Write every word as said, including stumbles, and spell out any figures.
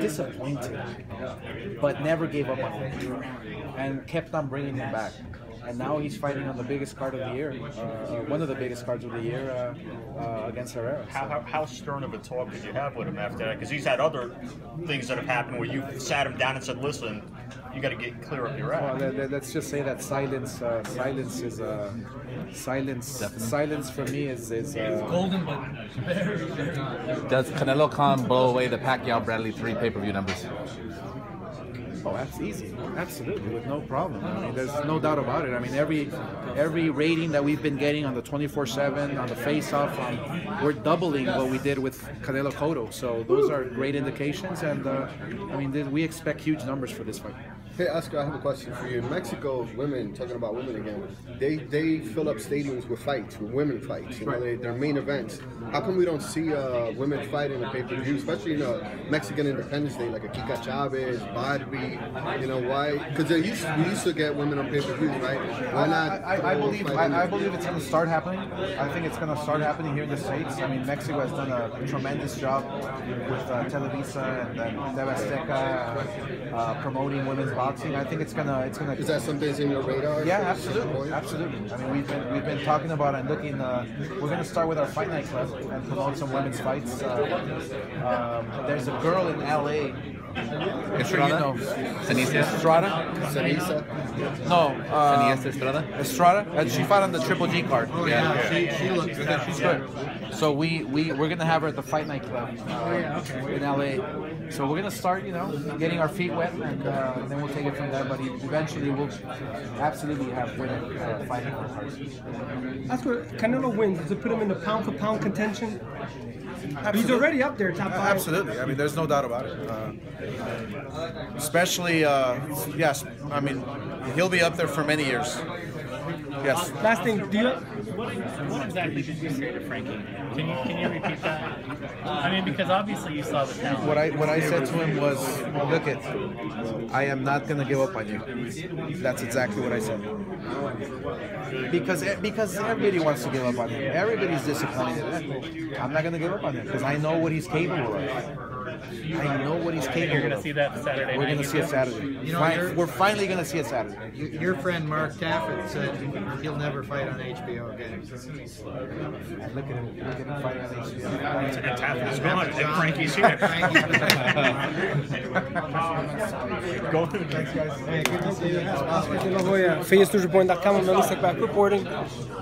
disappointed, but never gave up on him and kept on bringing him back. And now he's fighting on the biggest card of the year, uh, one of the biggest cards of the year uh, uh, against Herrera. How, how, how stern of a talk did you have with him after that? Because he's had other things that have happened where you sat him down and said, listen, you got to get clear up your act. Well, let's just say that silence uh, silence is uh, silence Definitely. silence for me is, is uh, golden, but very, very Does Canelo Khan blow away the Pacquiao Bradley three pay-per-view numbers? Oh, that's easy. Absolutely, with no problem. I mean, there's no doubt about it. I mean, every every rating that we've been getting on the twenty-four seven, on the face-off, um, we're doubling what we did with Canelo Cotto. So those are great indications, and uh, I mean, we expect huge numbers for this fight. Hey, Oscar, I have a question for you. In Mexico, women, talking about women again, they they fill up stadiums with fights, with women fights. You know, they, they're main events. How come we don't see uh, women fight in a pay-per-view, especially in a Mexican Independence Day, like a Kika Chavez, Barbie? You know why? Because they used we used to get women on pay-per-views, right? Why not? I, I, I believe I, I believe it's going to start happening. I think it's going to start happening here in the States. I mean, Mexico has done a tremendous job with uh, Televisa and uh, T V Azteca uh, promoting women's boxing. I think it's gonna it's gonna. Is that something that's in your radar? Yeah, absolutely, absolutely. I mean, we've been we've been talking about and looking. Uh, we're gonna start with our Fight Night Club and promote some women's fights. Uh, um, there's a girl in L A. Estrada? You know, Ceniza? Estrada? Ceniza? No. Uh, Ceniza Estrada? Estrada? And she fought on the Triple G card. Oh, yeah, yeah. She, she looks good. She's good. So we, we, we're going to have her at the Fight Night Club uh, oh, yeah, okay. in L A. So we're going to start, you know, getting our feet wet, and, uh, and then we'll take it from there. But eventually we'll absolutely have women uh, fighting on cards. That's what Canelo wins. Does it put him in the pound-for-pound contention? Absolutely. He's already up there, top five. Absolutely. I mean, there's no doubt about it. Uh, especially, uh, yes, I mean, he'll be up there for many years. Yes. Last thing, do you... What, what exactly did you say to Frankie? Can you can you repeat that? I mean, because obviously you saw the talent. What I what I said to him was, look it, I am not going to give up on you. That's exactly what I said. Because because everybody wants to give up on him. Everybody's disappointed. I'm not going to give up on him because I know what he's capable of. I know what he's capable of. You're going to see that Saturday We're night. going to see it Saturday. You know, Fin we're finally going to see it Saturday. Your friend Mark Taffet said he'll never fight on H B O again. Look at him. Look at him fighting on H B O. And Taffet is gone, and Frankie's here. Go through the Hey, good to see you. Oscar de la Hoya, F A Y A News Report dot com. I'm Melissa back reporting.